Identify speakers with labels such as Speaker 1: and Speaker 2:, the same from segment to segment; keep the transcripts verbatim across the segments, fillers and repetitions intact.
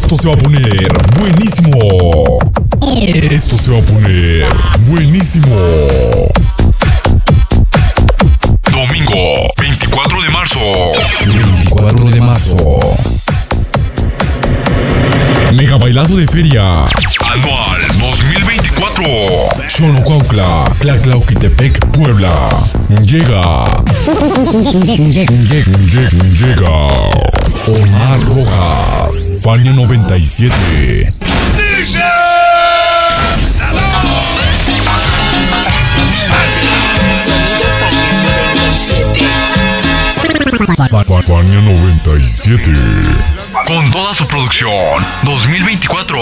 Speaker 1: Esto se va a poner buenísimo. Esto se va a poner buenísimo. Domingo veinticuatro de marzo. veinticuatro de marzo. Mega bailazo de feria anual dos mil veinticuatro. XONOCUAUTLA, TLATLAUQUITEPEC, Puebla. Llega. Llega. Omar Rojas. Fania noventa y siete. Fania noventa y siete. Con toda su producción dos mil veinticuatro.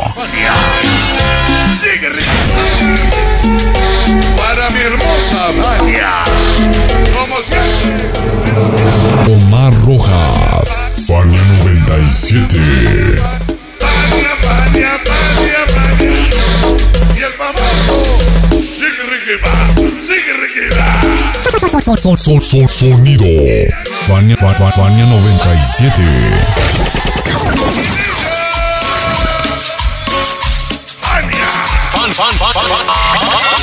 Speaker 2: Para mi hermosa Fania. Como siempre.
Speaker 1: Omar Rojas. Fania noventa y siete.
Speaker 2: Fania, Fania, Fania, Fania. Y el famoso sigue riqueba, sigue riqueba.
Speaker 1: Son, son, son, son, sonido. Fania, fa, fa, Fania noventa y siete.
Speaker 2: Fania.
Speaker 3: Fan, fan, fan, fan, fan.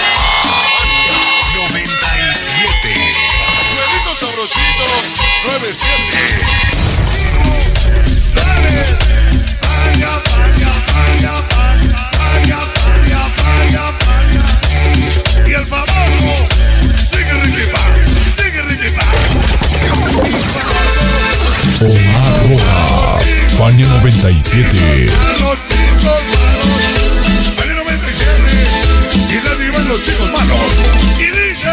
Speaker 2: noventa y siete. Nuevito sabrosito noventa y siete. Fania, Fania, Fania, Fania, Fania, Fania, Fania. Y el famoso sigue riqueba, sigue riqueba.
Speaker 1: Omar Rojas. Fania noventa y siete.
Speaker 2: Fania noventa y siete. Y nadie van los chicos malos. Y dice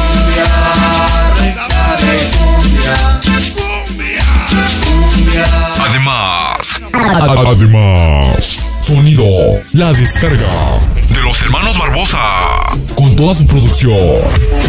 Speaker 1: Además, además, sonido, la descarga de los hermanos Barbosa con toda su producción.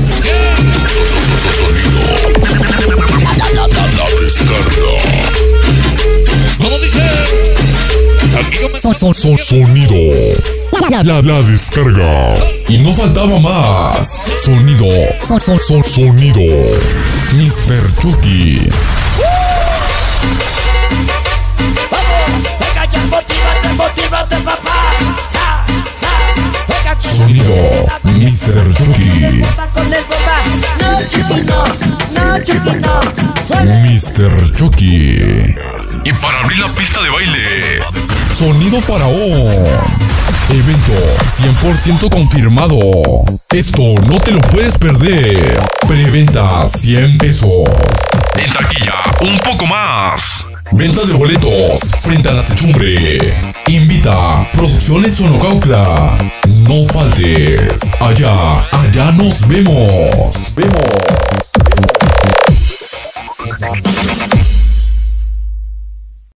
Speaker 1: La, la, la, la descarga.
Speaker 3: ¿Cómo dice? Aquí
Speaker 1: Son, son, son, sonido, la, la, la descarga. Y no faltaba más. Sonido, son, son, son, sonido. mister Chucky. Sonido, mister Chucky. mister Chucky. Y para abrir la pista de baile, sonido faraón. Evento cien por ciento confirmado. Esto no te lo puedes perder. Preventa cien pesos. En taquilla, un poco más. Venta de boletos frente a la techumbre. Invita Producciones XONOCUAUTLA. No faltes. Allá, allá nos vemos. Vemos.